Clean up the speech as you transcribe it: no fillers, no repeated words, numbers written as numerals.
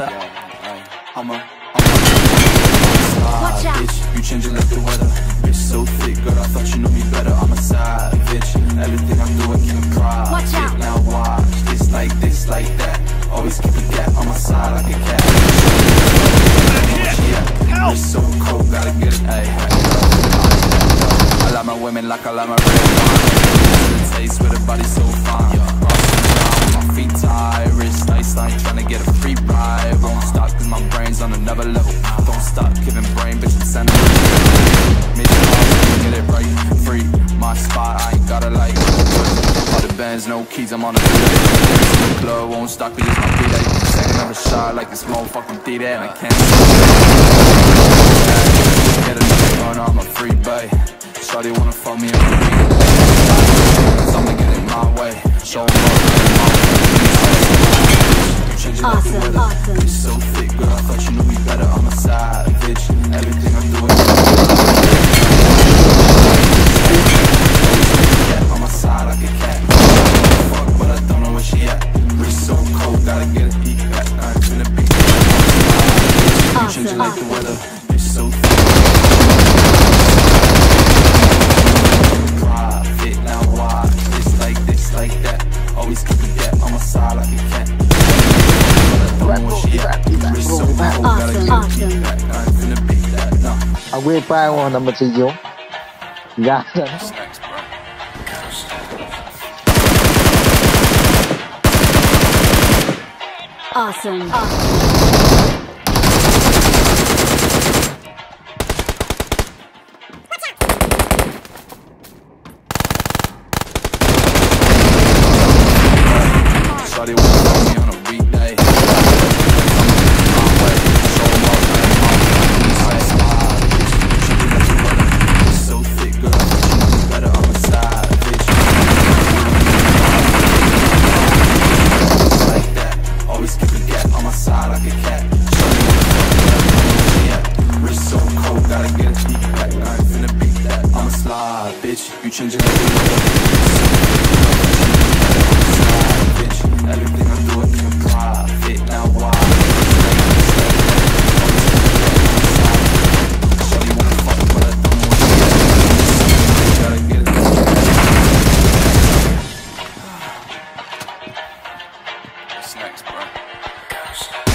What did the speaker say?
Watch out. Bitch, you changing like the weather. Bitch so thick, girl, I thought you knew me better. I'm a savage, everything I do I keep it private. Watch out. Now watch, this, like that. Always keep a gap on my side like a cat. Yeah, it's so cold, gotta get it. Ay, I like my women like I like my red wine. The taste with a body so fine. My feet tired, wrist nice, I ain't tryna get a free ride. Won't stop cause my brain's on another level. Don't stop giving brain, bitch, I'm sending it. Get it right, free, my spot, I ain't gotta like all the bands, no keys, I'm on a the club, won't stop because my beat ain't second of a shot like this motherfucking D-Day. And I can't get another gun, I'm a free bay. Shawty wanna fuck me up, cause I'ma get it my way. Show 'em up, Awesome, awesome. You're so thick, girl, I thought you knew me better. I'm a savage, everything I'm doing. Yeah, on my side like a cat. Fuck, but I don't know where she at. Wrist so cold, gotta get it beat back. I ain't finna beat back. You changing like the weather. You're so thick. Profit, now why? This, like that. Always keep it gap on my side like a cat. А вы правильно на мотыгу. Да. Awesome. Shawty wanna fuck me on a weekday. So thick, girl, I thought you knew me better. I'm a savage. Like that, always keep a gap on my side like a cat. Shawty wanna fuck me up, yeah. Wrist so cold, gotta get it beat back. I ain't finna beat that. I'm a slide, bitch. You changing like the weather. Everything I do, I keep a profit. Now why? Shawty wanna fuck, but I don't know what she gotta get it. What's next, bro?